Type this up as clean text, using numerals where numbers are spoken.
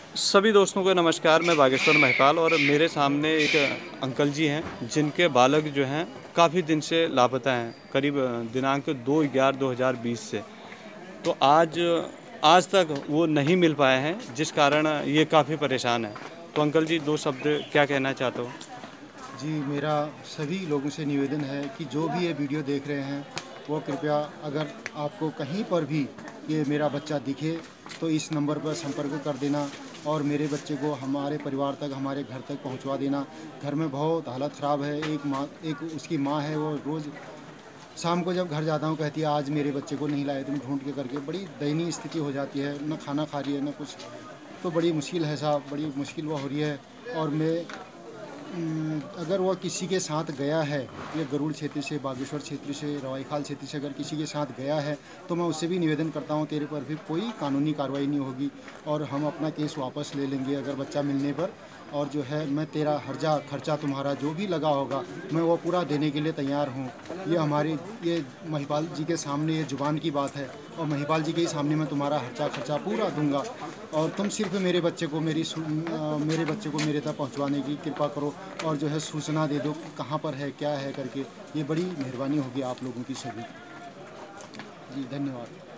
सभी दोस्तों को नमस्कार। मैं बागेश्वर महिपाल और मेरे सामने एक अंकल जी हैं जिनके बालक जो हैं काफ़ी दिन से लापता हैं, करीब दिनांक 2/11/2020 से। तो आज आज तक वो नहीं मिल पाए हैं, जिस कारण ये काफ़ी परेशान हैं। तो अंकल जी 2 शब्द क्या कहना चाहते हो? जी, मेरा सभी लोगों से निवेदन है कि जो भी ये वीडियो देख रहे हैं, वो कृपया अगर आपको कहीं पर भी ये मेरा बच्चा दिखे, तो इस नंबर पर संपर्क कर देना और मेरे बच्चे को हमारे परिवार तक, हमारे घर तक पहुंचवा देना। घर में बहुत हालत ख़राब है। एक उसकी माँ है, वो रोज़ शाम को जब घर जाता हूँ कहती है, आज मेरे बच्चे को नहीं लाए तुम ढूँढ के करके। बड़ी दयनीय स्थिति हो जाती है, ना खाना खा रही है, ना कुछ। तो बड़ी मुश्किल है साहब, बड़ी मुश्किल वो हो रही है। और मैं अगर वह किसी के साथ गया है, ये गरुड़ क्षेत्र से, बागेश्वर क्षेत्र से, रवाईखाल क्षेत्र से अगर किसी के साथ गया है, तो मैं उससे भी निवेदन करता हूँ, तेरे पर भी कोई कानूनी कार्रवाई नहीं होगी और हम अपना केस वापस ले लेंगे अगर बच्चा मिलने पर। और जो है, मैं तेरा हर्जा खर्चा तुम्हारा जो भी लगा होगा, मैं वो पूरा देने के लिए तैयार हूँ। ये महिपाल जी के सामने ये जुबान की बात है और महिपाल जी के ही सामने मैं तुम्हारा हर्चा खर्चा पूरा दूंगा। और तुम सिर्फ मेरे बच्चे को मेरे तक पहुंचवाने की कृपा करो और जो है सूचना दे दो कि कहाँ पर है, क्या है करके। ये बड़ी मेहरबानी होगी आप लोगों की सभी। जी, धन्यवाद।